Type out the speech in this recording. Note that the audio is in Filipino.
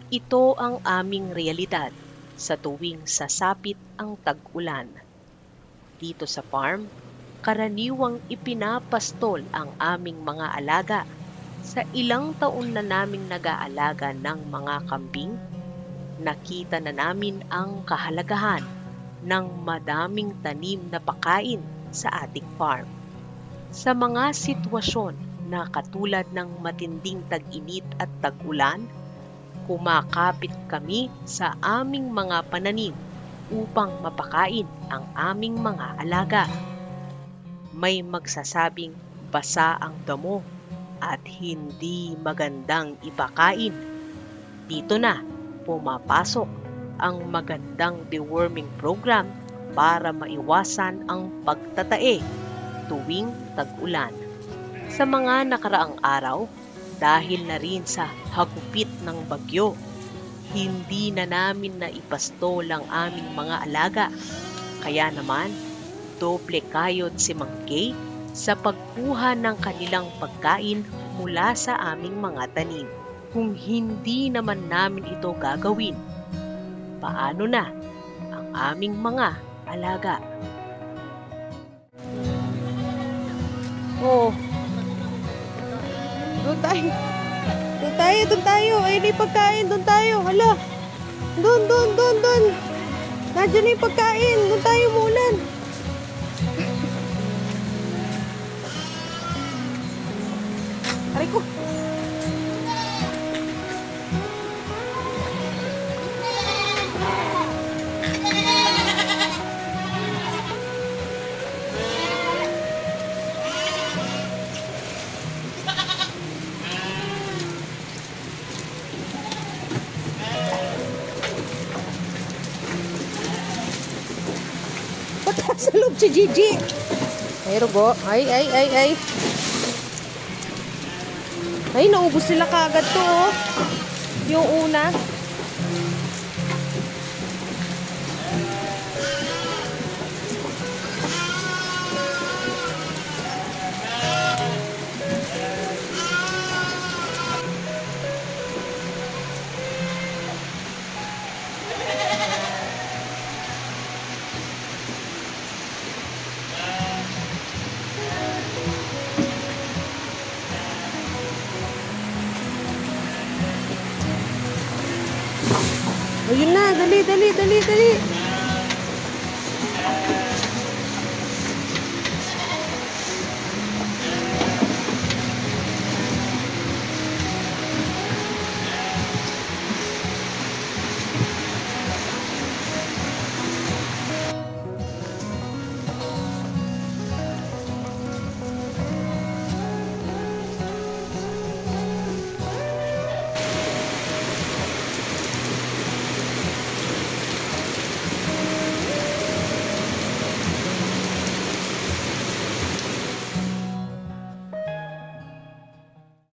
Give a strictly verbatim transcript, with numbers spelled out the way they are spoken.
Ito ang aming realidad sa tuwing sasapit ang tag-ulan. Dito sa farm, karaniwang ipinapastol ang aming mga alaga. Sa ilang taon na naming nag-aalaga ng mga kambing, nakita na namin ang kahalagahan ng madaming tanim na pakain sa ating farm. Sa mga sitwasyon na katulad ng matinding tag-init at tag-ulan, kumakapit kami sa aming mga pananim upang mapakain ang aming mga alaga. May magsasabing basa ang damo at hindi magandang ipakain. Dito na pumapasok ang magandang deworming program para maiwasan ang pagtatae tuwing tag-ulan. Sa mga nakaraang araw, dahil na rin sa hagupit ng bagyo, hindi na namin naipastol ang aming mga alaga. Kaya naman, doble kayod si Mang Kay sa pagkuha ng kanilang pagkain mula sa aming mga tanim. Kung hindi naman namin ito gagawin, paano na ang aming mga alaga? Oh. Doon tayo. Doon tayo, doon tayo. Ayun na yung pagkain, doon tayo. Hala. Doon, doon, doon, doon. Nandiyan na yung pagkain. Doon tayo umulan. Aray ko. Pataas sa loob si Gigi. Ay, rugo. Ay, ay, ay, ay. Ay, naubos sila kagad to, oh. Yung una. Ayun na, dali, dali, dali, dali.